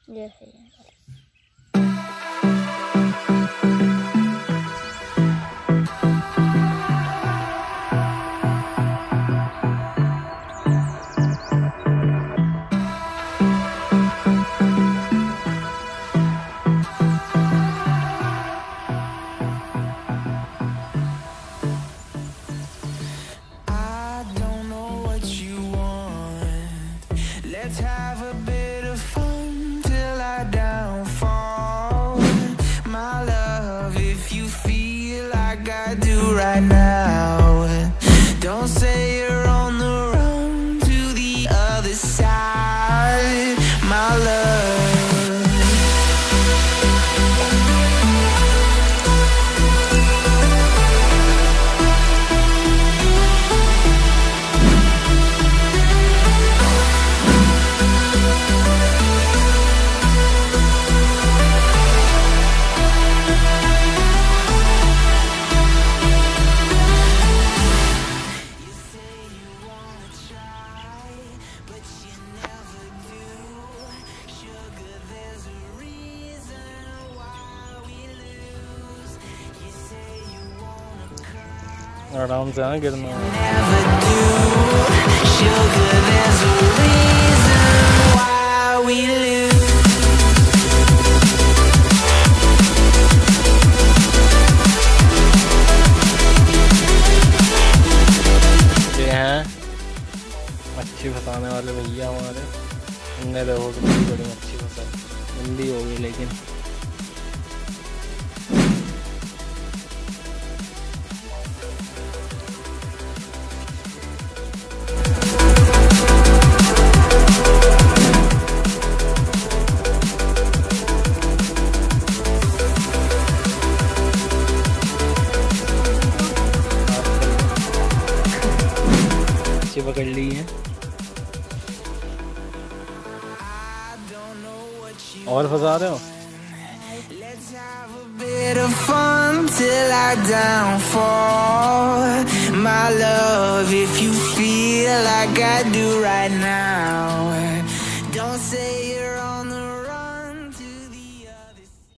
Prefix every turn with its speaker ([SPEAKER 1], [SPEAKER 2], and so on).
[SPEAKER 1] ये है
[SPEAKER 2] Let's have a bit of fun till I downfall. My love, if you feel like I do right now, don't say you're on the run to the other side, my love.
[SPEAKER 3] आराम से हाँ गिरना ये हैं मच्छी फंसाने वाले भैया हमारे। इनने देखो कितनी बड़ी मच्छी फंसा, गंदी हो गई लेकिन पकड़ ली है। और फंसा रहे हो?
[SPEAKER 2] My love, if you feel like I do right now, don't say